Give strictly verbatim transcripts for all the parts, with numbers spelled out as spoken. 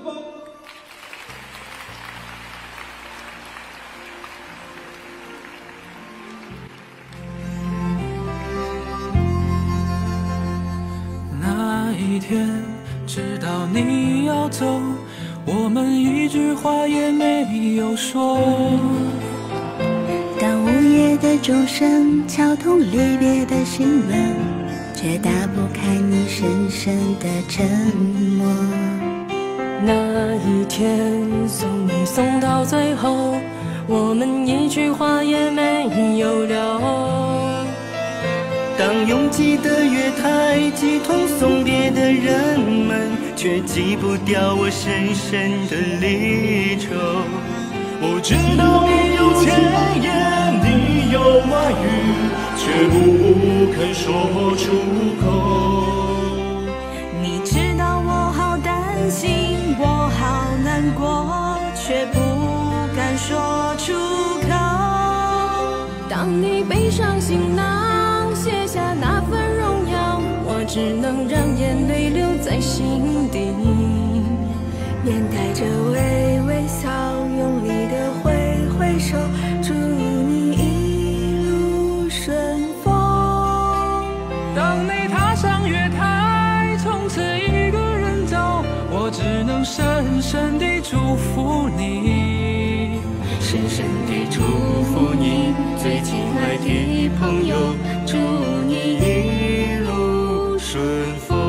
那一天，知道你要走，我们一句话也没有说。 当午夜的钟声敲痛离别的心门，却打不开你深深的沉默。 那一天送你送到最后，我们一句话也没有聊。 当拥挤的月台挤痛送别的人们，却挤不掉我深深的离愁。我知道你有甜言，你有外语，却不肯说出口。 你知道我好担心，我好难过，却不敢说出口。 当你背上行囊，卸下那份荣耀，我只能让眼泪留在心底，面带着微微笑，用力的挥挥手，祝你一路顺风。 当你踏上月台，从此一个人走，我只能深深地祝福你， 深深地祝福你，最亲爱的朋友，祝你一路顺风。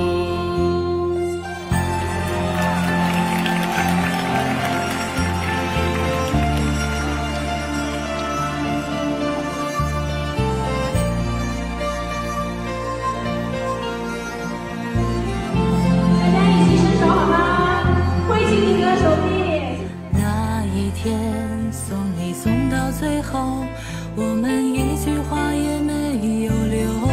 大家一起伸手好吗？挥起你的手臂。 那一天送你送到最后，我们一句话也没有留。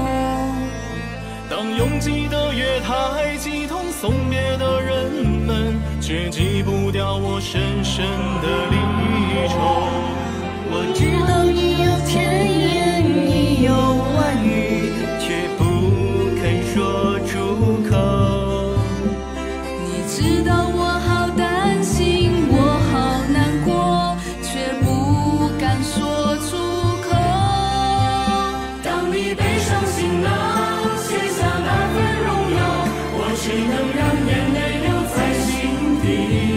当拥挤的月台挤痛送别的人们，却挤不掉我深深的离愁。我知道你有甜言，你有婉语，却不肯说出口。 你知道我好担心，我好难过，却不敢说出口。 当你背上行囊，卸下那份荣耀，我只能让眼泪留在心底，